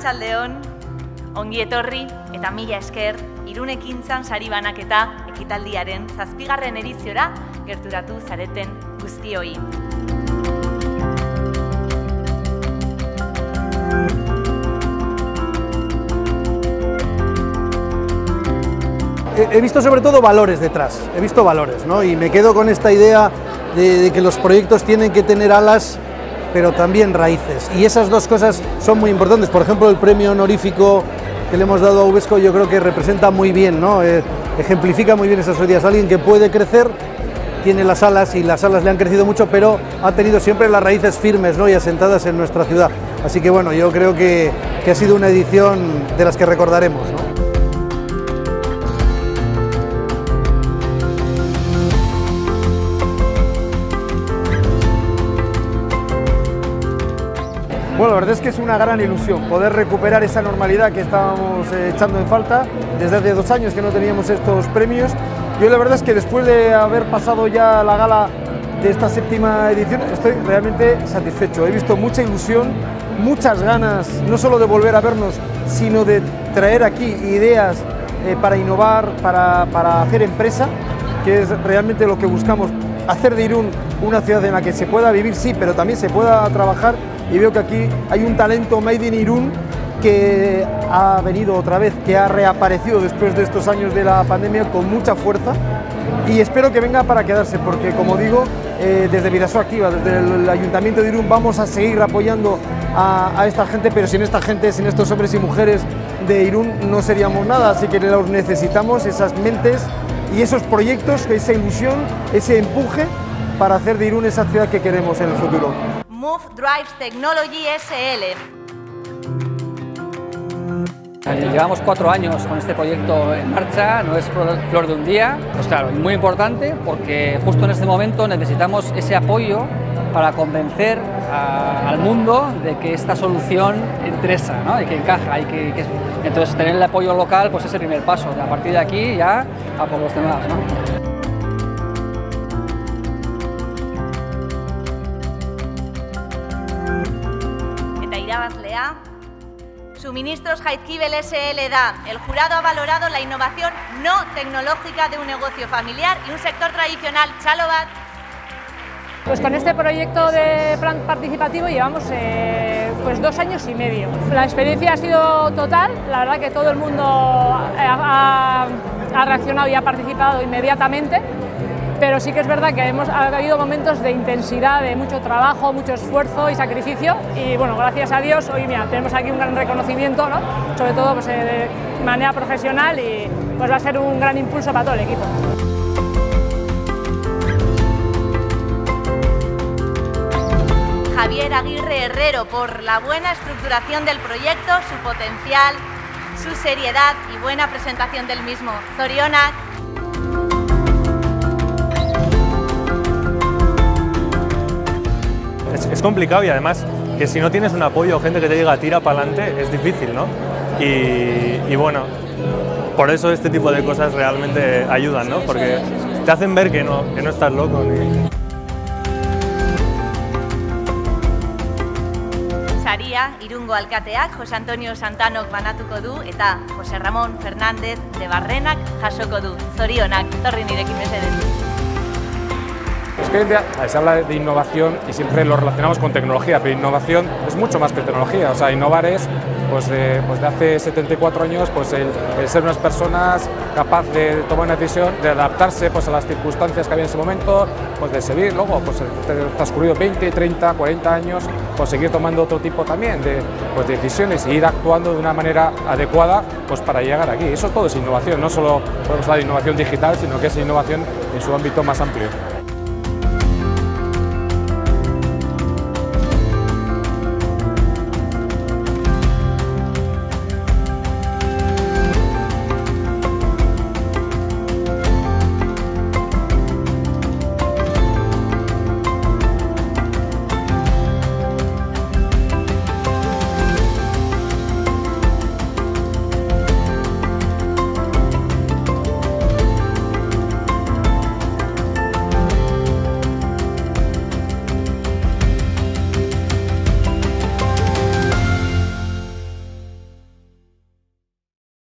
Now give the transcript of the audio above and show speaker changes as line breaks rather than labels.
Arratsaldeon, ongi etorri eta mila esker Irunekintzan sari banaketa ekitaldiaren 7. ediziora gerturatu zareten guztioi.
He visto sobre todo valores detrás, he visto valores, ¿no? Y me quedo con esta idea de que los proyectos tienen que tener alas, pero también raíces, y esas dos cosas son muy importantes. Por ejemplo, el premio honorífico que le hemos dado a Uvesco yo creo que representa muy bien, ¿no? Ejemplifica muy bien esas ideas. Alguien que puede crecer, tiene las alas y las alas le han crecido mucho, pero ha tenido siempre las raíces firmes, ¿no? Y asentadas en nuestra ciudad. Así que bueno, yo creo que ha sido una edición de las que recordaremos, ¿no?
Bueno, la verdad es que es una gran ilusión poder recuperar esa normalidad que estábamos echando en falta. Desde hace 2 años que no teníamos estos premios. Yo la verdad es que después de haber pasado ya la gala de esta 7ª edición estoy realmente satisfecho. He visto mucha ilusión, muchas ganas, no solo de volver a vernos, sino de traer aquí ideas para innovar, para hacer empresa, que es realmente lo que buscamos, hacer de Irún una ciudad en la que se pueda vivir, sí, pero también se pueda trabajar. Y veo que aquí hay un talento made in Irún que ha venido otra vez, que ha reaparecido después de estos años de la pandemia con mucha fuerza, y espero que venga para quedarse, porque como digo, desde Bidasoa Activa, desde el Ayuntamiento de Irún, vamos a seguir apoyando a esta gente, pero sin esta gente, sin estos hombres y mujeres de Irún no seríamos nada, así que los necesitamos, esas mentes y esos proyectos, esa ilusión, ese empuje para hacer de Irún esa ciudad que queremos en el futuro.
Move Drives Technology SL.
Llevamos 4 años con este proyecto en marcha, no es flor de un día. Pues claro, muy importante porque justo en este momento necesitamos ese apoyo para convencer al mundo de que esta solución interesa, ¿no? Y que encaja. Entonces tener el apoyo local pues es el primer paso. A partir de aquí ya a por los demás, ¿no?
Irabazlea. Suministros Jaizkibel SL da. El jurado ha valorado la innovación no tecnológica de un negocio familiar y un sector tradicional. Chalobat.
Pues con este proyecto de plan participativo llevamos pues 2 años y medio. La experiencia ha sido total, la verdad que todo el mundo ha reaccionado y ha participado inmediatamente. Pero sí que es verdad que ha habido momentos de intensidad, de mucho trabajo, mucho esfuerzo y sacrificio, y bueno, gracias a Dios hoy mira, tenemos aquí un gran reconocimiento, ¿no? Sobre todo pues, de manera profesional, y pues va a ser un gran impulso para todo el equipo.
Javier Aguirre Herrero, por la buena estructuración del proyecto, su potencial, su seriedad y buena presentación del mismo. Zorionak.
Es complicado, y además que si no tienes un apoyo o gente que te diga tira para adelante es difícil, ¿no? Y bueno, por eso este tipo de cosas realmente ayudan, ¿no? Porque te hacen ver que no estás loco.
Saria, Irungo alkateak, José Antonio Santanok banatuko du eta José Ramón Fernández de Barrenak jasoko du. Zorionak, torri nirekin mesedez.
Es que hoy en día se habla de innovación y siempre lo relacionamos con tecnología, pero innovación es mucho más que tecnología. O sea, innovar es, pues de hace 74 años, pues el ser unas personas capaces de tomar una decisión, de adaptarse pues a las circunstancias que había en ese momento, pues de seguir luego, pues transcurrido 20, 30, 40 años, pues seguir tomando otro tipo también de decisiones e ir actuando de una manera adecuada pues para llegar aquí. Eso todo es innovación, no solo podemos hablar de innovación digital, sino que es innovación en su ámbito más amplio.